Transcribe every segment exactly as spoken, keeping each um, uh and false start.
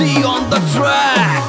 C on the track.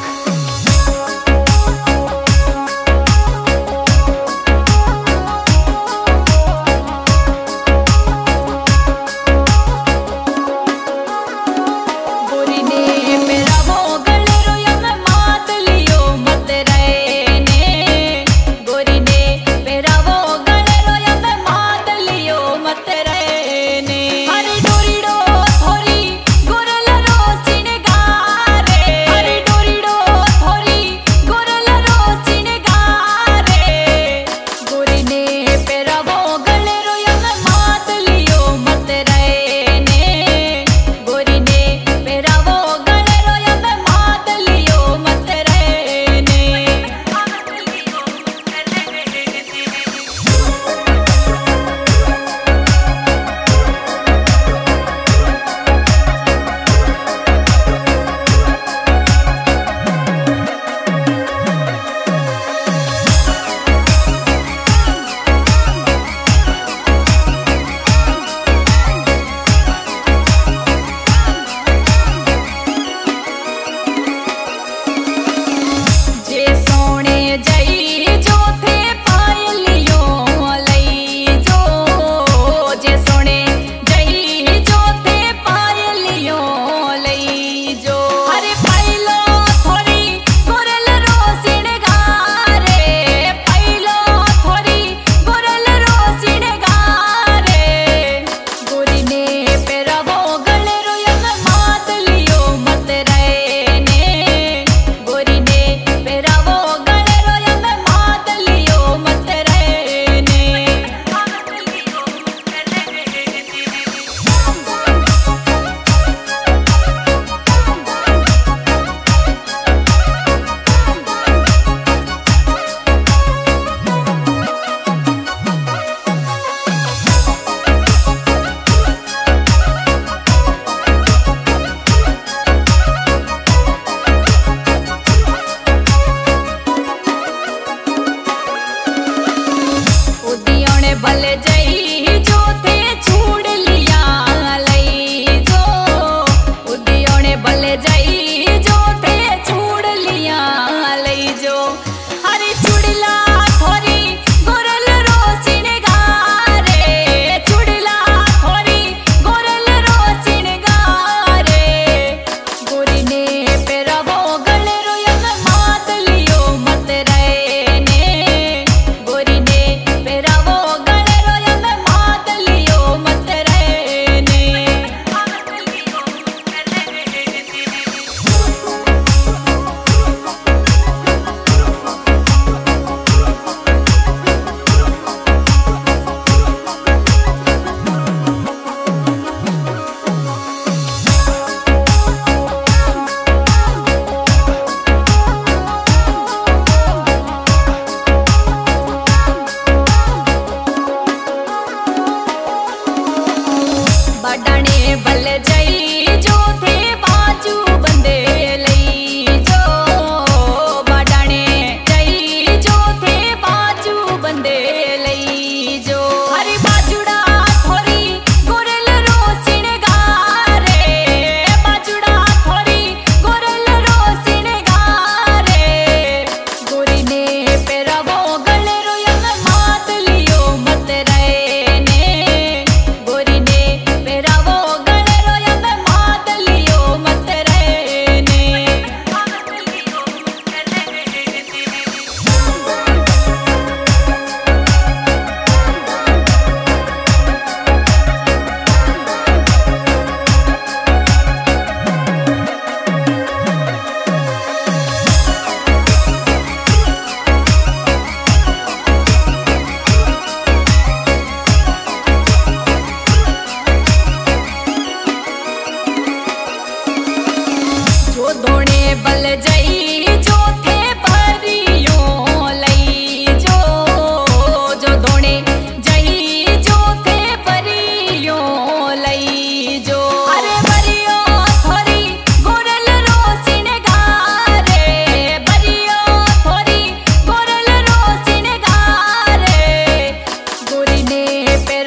भले जई जो थे छूड़ लिया लई जो उदियोने भले जई जो थे छूड़ लिया लई जो हरे चुड़ला थोरी गोरल रोचिन गारे चुड़ला थोरी गोरल रोचिन गारे गोरी ने पेरवो गले रोयन मात लियो मत रे ने गोरी ने पेरवो बड़ाने भल जई जो थे बाजू बंदे लई जो बड़ाने जई जो थे बाजू बंदे लई जो हरी बाजुड़ा थोरी गोरल रोसिन गारे बाजुड़ा थोरी गोरल रोसिन गारे गोरी ने पेरवो गले रोयन मात लियो मत रे ने गोरी ने पेरवो गले रोयन मात लियो मत रे ने जो धोने बल जई जो थे परियों लई जो जो धोने जई जो थे परियों लई जो अरे परियों थोरी गोरल रोसिन गारे परियों थोरी गोरल रोसिन गारे गोरी ने पे